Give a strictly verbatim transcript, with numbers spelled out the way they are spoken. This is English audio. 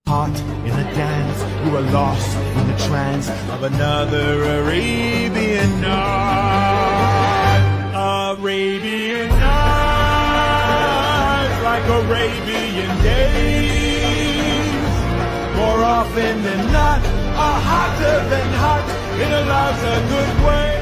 Caught in a dance, you are lost in the trance of another Arabian night. Arabian nights, like Arabian days. More often than not, are hotter than hot in a lots of good ways.